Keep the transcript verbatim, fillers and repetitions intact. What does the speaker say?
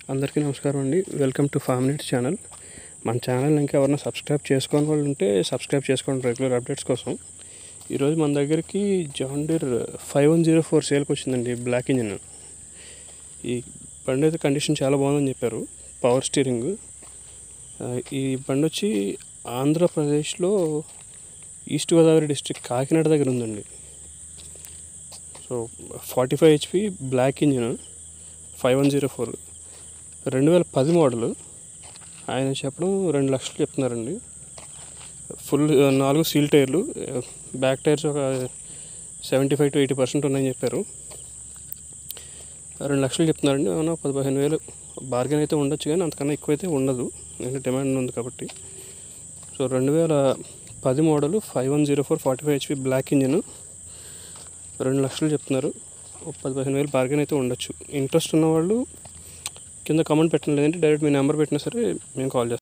అందరికీ నమస్కారం అండి. Welcome to farm net channel. మన ఛానల్ ఇంకా ఎవరైనా సబ్స్క్రైబ్ చేసుకోని వాళ్ళు ఉంటే సబ్స్క్రైబ్ చేసుకోండి రెగ్యులర్ అప్డేట్స్ కోసం. ఈరోజు మన దగ్గరికి John Deere five one zero four సేల్కి వచ్చిందండి, బ్లాక్ ఇంజిన్. ఈ బండి అయితే కండిషన్ చాలా బాగుందని చెప్పారు. Power steering. ఈ బండి వచ్చి ఆంధ్రప్రదేశ్లో ఈస్ట్ గోదావరి డిస్ట్రిక్ట్ కాకినాడ దగ్గర ఉందండి. So forty five HP block engine five one zero four రెండు వేల పది మోడలు. ఆయన చెప్పడం రెండు లక్షలు చెప్తున్నారండి. ఫుల్ నాలుగు సీల్ టైర్లు, బ్యాక్ టైర్స్ ఒక seventy five to eighty percent ఉన్నాయని చెప్పారు. రెండు లక్షలు చెప్తున్నారండి. అవునా, పది పదిహేను వేలు బార్గెన్ అయితే ఉండొచ్చు, కానీ అంతకన్నా ఎక్కువైతే ఉండదు, నేను డిమాండ్ ఉంది కాబట్టి. సో రెండు వేల పది model five one zero four forty five HP block engine రెండు లక్షలు చెప్తున్నారు. పది పదిహేను వేలు బార్గెన్ అయితే ఉండొచ్చు. ఇంట్రెస్ట్ ఉన్నవాళ్ళు కింద కామెంట్ పెట్టండి, లేదంటే డైరెక్ట్ మీ నెంబర్ పెట్టినా సరే మేము కాల్ చేస్తాం.